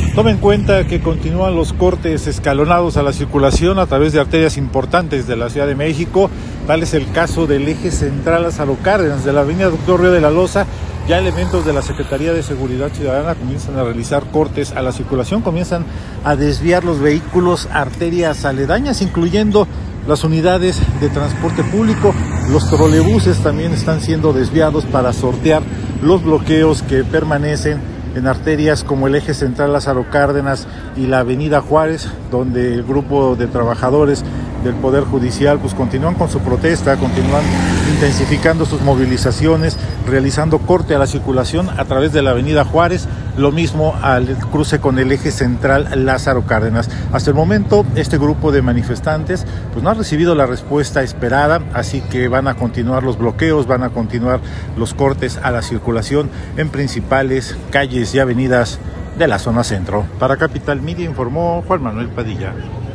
Tome en cuenta que continúan los cortes escalonados a la circulación a través de arterias importantes de la Ciudad de México. Tal es el caso del eje central Lázaro Cárdenas, de la avenida Doctor Río de la Loza. Ya elementos de la Secretaría de Seguridad Ciudadana comienzan a realizar cortes a la circulación, comienzan a desviar los vehículos a arterias aledañas, incluyendo las unidades de transporte público. Los trolebuses también están siendo desviados para sortear los bloqueos que permanecen en arterias como el eje central Lázaro Cárdenas y la avenida Juárez, donde el grupo de trabajadores del Poder Judicial pues continúan con su protesta, continúan intensificando sus movilizaciones, realizando corte a la circulación a través de la avenida Juárez, lo mismo al cruce con el eje central Lázaro Cárdenas. Hasta el momento este grupo de manifestantes pues no ha recibido la respuesta esperada, así que van a continuar los bloqueos, van a continuar los cortes a la circulación en principales calles y avenidas de la zona centro. Para Capital Media informó Juan Manuel Padilla.